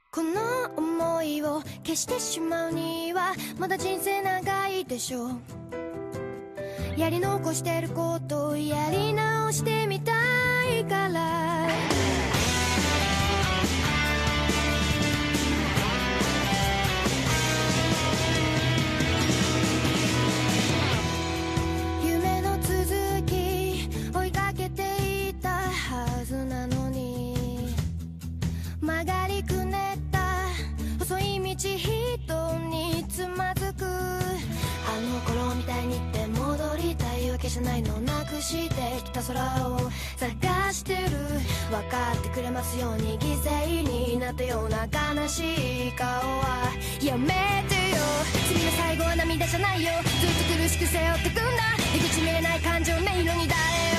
この想いを消してしまうにはまだ人生長いでしょう。やり残してることをやり直してみたいから夢の続き追いかけていたはずなのに曲がりくねった細い道一につまずくあの頃みたいにって戻りたいわけじゃないのなくしてきた空を探してる分かってくれますように犠牲になったような悲しい顔はやめてよ次の最後は涙じゃないよずっと苦しく背負ってくんだ出口見えない感情迷路に誰を